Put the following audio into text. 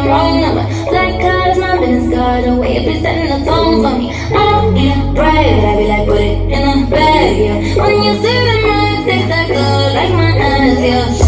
the wrong number. Black card is my business card. The way you be setting the tone for me. I don't need a brag, but I be like, put it in a bag, yeah. When you see the man, takes that good like my ass, yeah.